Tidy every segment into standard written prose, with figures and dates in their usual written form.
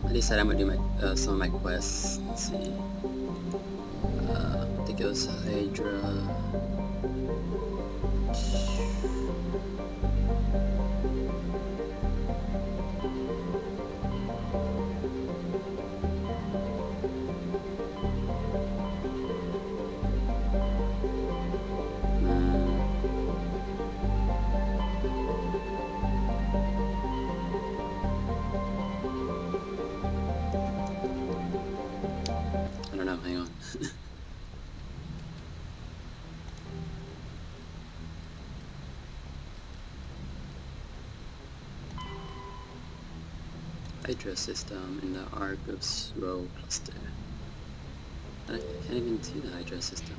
I decided I'm gonna do my some of my quests. Let's see. I think it was Hydra. I don't know, hang on. Hydra system in the Argus row cluster. I can't even see the Hydra system.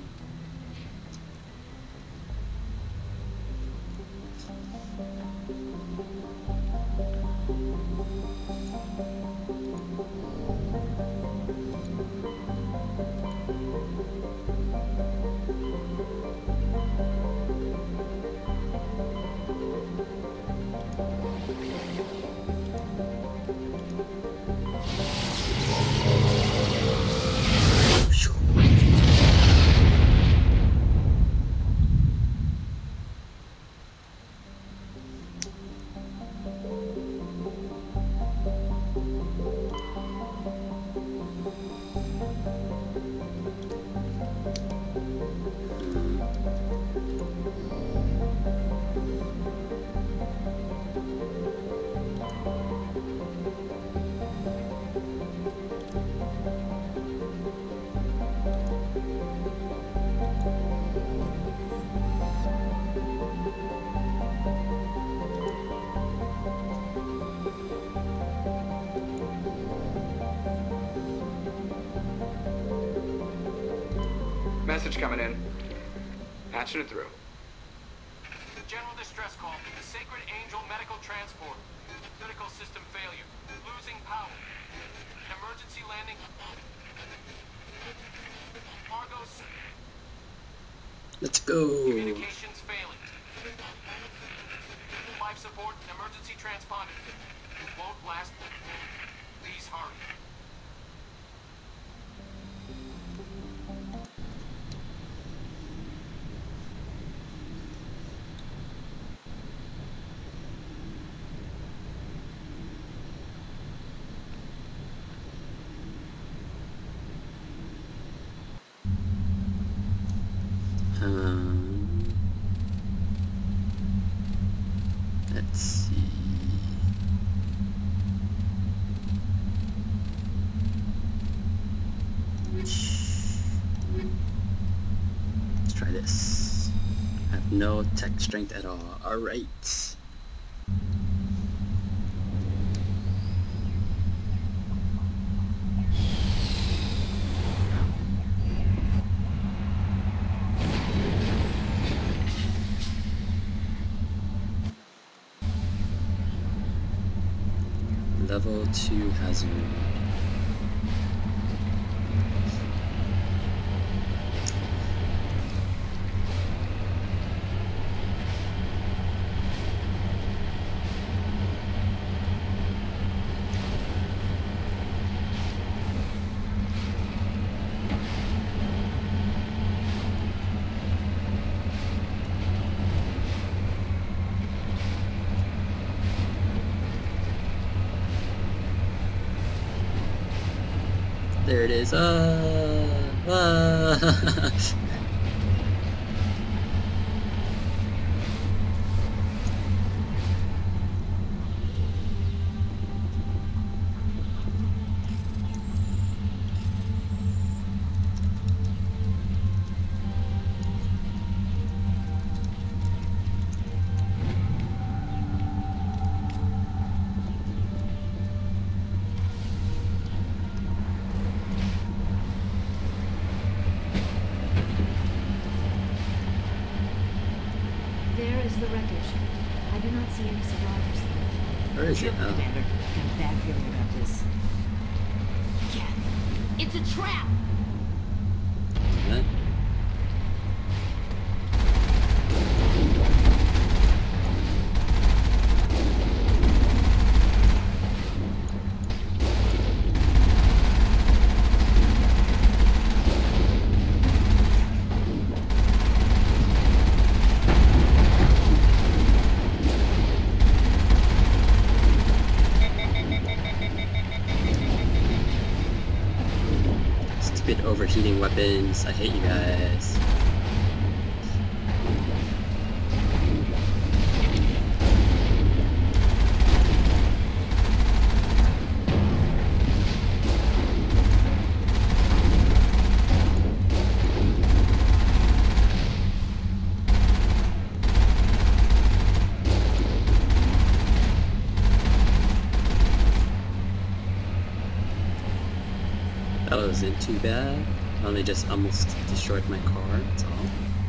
Message coming in. Patching it through. General distress call. The Sacred Angel medical transport. Critical system failure. Losing power. An emergency landing. Argos. Let's go. Communications failing. Life support and emergency transponder. Won't last. Please hurry. Let's see. Let's try this. I have no tech strength at all. Alright. Level 2 hazard. There it is. There is the wreckage. I do not see any survivors. Where is it? Oh. Commander, I have a bad feeling about this. Geth, it's a trap! What? stupid overheating weapons. I hate you guys. That wasn't too bad. I only just almost destroyed my car, that's all.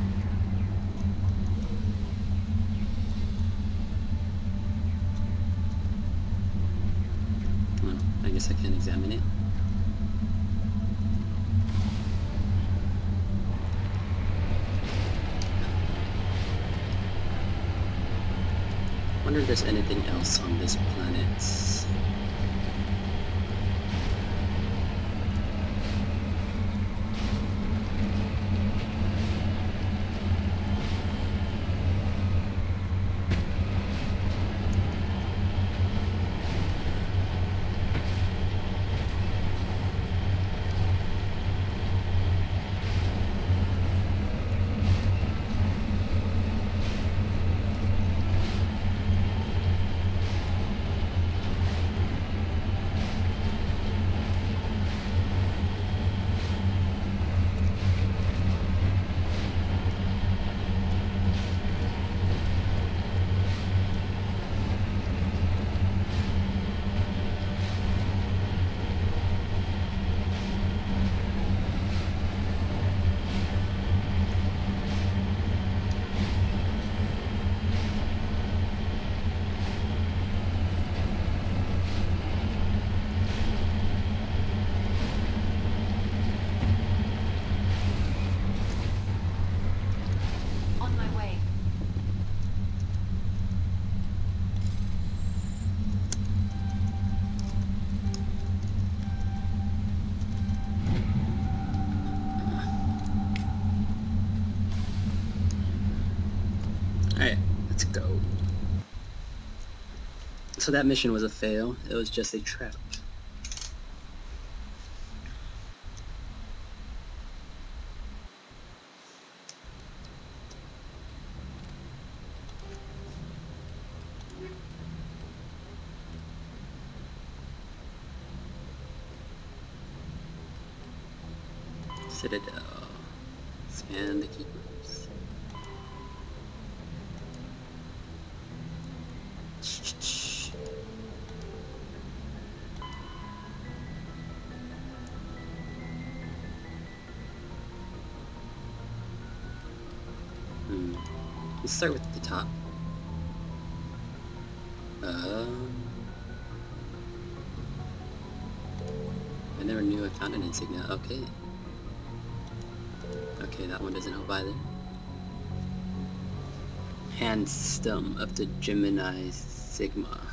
Well, I guess I can examine it. Wonder if there's anything else on this planet. On my way. Alright, let's go. So that mission was a fail. It was just a trap. Citadel. Scan the keepers. Let's start with the top. I never knew I found an insignia. Okay. Okay, that one doesn't help either. Hand stem of the Gemini Sigma.